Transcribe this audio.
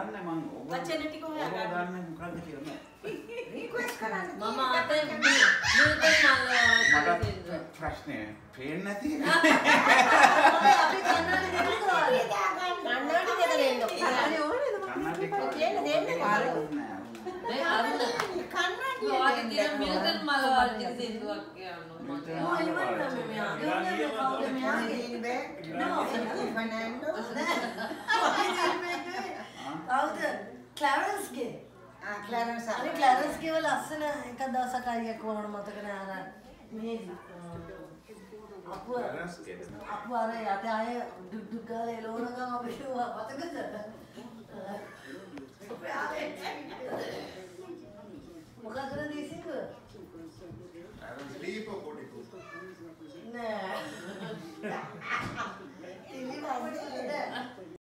දන්නේ මං වචන ටික හොයාගන්න. ඔබ දන්නේ මොකක්ද කියලා රික්වෙස්ට් කරන්න. මම අතේ මට ප්‍රශ්නේ පේන්නේ නැති එක. අපි කන්නාඩි දෙන්න ඕනේ. කන්නාඩි ඕනේද? කන්නාඩි දෙන්න පාර. මේ අරුණ කන්නාඩි ඔයාගේ තියෙන මිල්ටන් මල වර්ගයේ සින්දුවක් කියනවා මම. ඔය ඉවරද මේ ආගේ කවුද මෙයාගේ ඉන් බෑග්. නෝ ෆර්නැන්ඩෝ. කවුද? ක්ලැරන්ස්ගේ. ක්ලැරන්ස් අනේ ක්ලැරන්ස්ගේ වල ලස්සන එක දවසක් අයියක් වුණා මතක නෑ අර මේදි. අපු අර යටේ ආය ඩුක් ඩුක් ගාලා එළවන ගම අපි කිව්වා මතකද? මොකක්ද දීසික? sleep or body නෑ.